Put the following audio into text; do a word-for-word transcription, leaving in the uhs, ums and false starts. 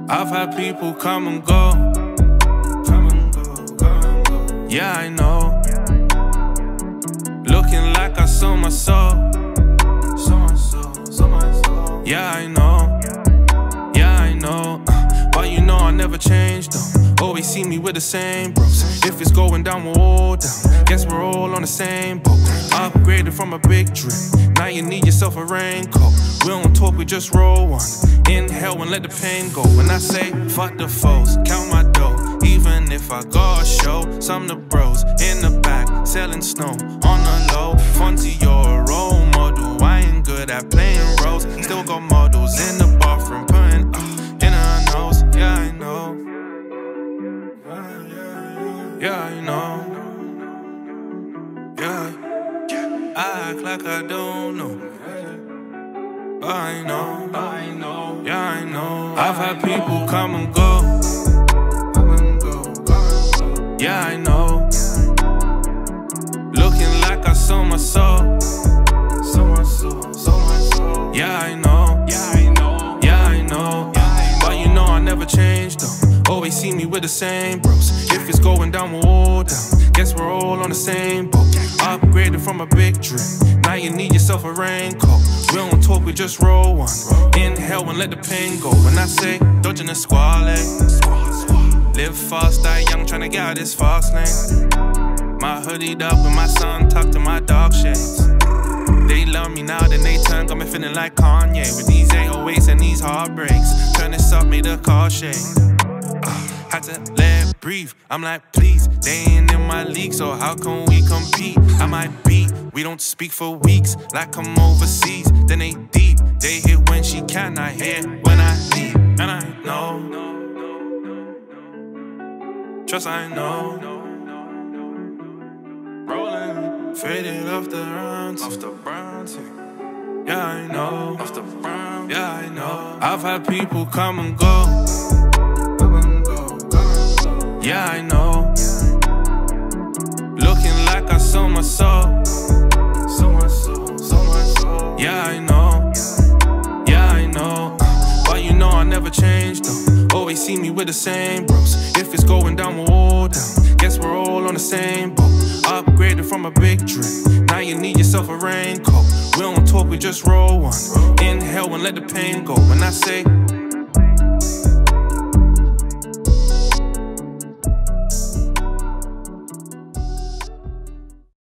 I've had people come and go, come and go, come and go. Yeah, I know. Looking like I sold my soul, sold my soul, sold my soul. Yeah, I know. Yeah, I know. Uh, but you know I never change though. Always see me with the same bros. If it's going down, we're all down. Guess we're all on the same boat. Upgraded from a big drip. Now you need yourself a raincoat. We don't talk, we just roll one. Inhale and let the pain go. When I say fuck the foes, count my dough. Even if I got a show, some of the bros in the back selling snow on the low. Fonzie, you're a role model. I ain't good at playing roles. Still got models in the bathroom putting uh, in her nose. Yeah, I know. Yeah, I know. Yeah, I act like I don't know. I know, I know, yeah, I know. I've had people come and go, come and go, come and go. Yeah, I know. Looking like I sold my soul, sold my soul, sold my soul. Yeah, I know, yeah, I know, yeah, I know. But you know I never change though. Always see me with the same bros. If it's going down, we're all down. Guess we're all on the same boat. Upgraded from a big drip. Now you need yourself a raincoat. We don't talk, we just roll one. Inhale and let the pain go. When I say dodging the squall, live fast, die young, tryna get out this fast lane. My hoodied up with my sun tucked in my dark shades. They love me now, then they turn, got me feeling like Kanye. With these eight oh eights and these heartbreaks. Turn this up, made the car shake. uh, Had to let it breathe, I'm like please. They ain't in my league, so how can we compete? I might beat, we don't speak for weeks. Like I'm overseas, then they deep. They hit when she can, I hear when I leave. And I know, trust I know. Rolling, faded off the runs, off the browns. Yeah, I know, off the brown. Yeah, I know. I've had people come and go, come and go, come and go. Yeah, I know. Looking like I sold my soul, sold my soul, sold my soul. Yeah, I know. Yeah, I know. Uh, but you know I never change though. Always see me with the same bros. If it's going down, we're all down. Guess we're all on the same boat. Upgraded from a big drip. Now you need yourself a raincoat. We don't talk, we just roll one. Inhale and let the pain go. When I say